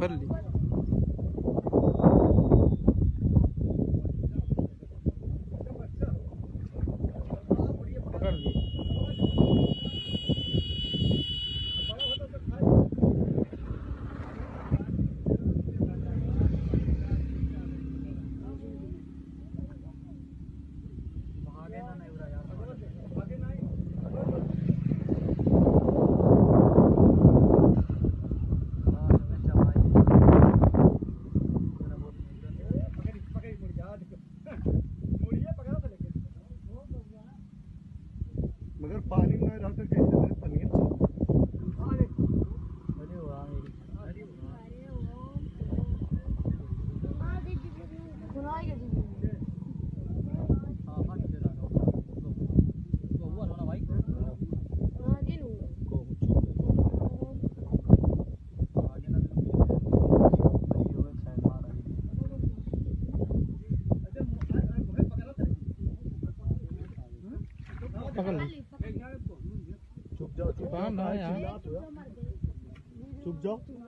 पकड़ ली। पकड़ ली। मगर पानी में रह कर कैसे पनीर पकड़ ली। चुप जाओ, चुप जाओ। चुप जाओ।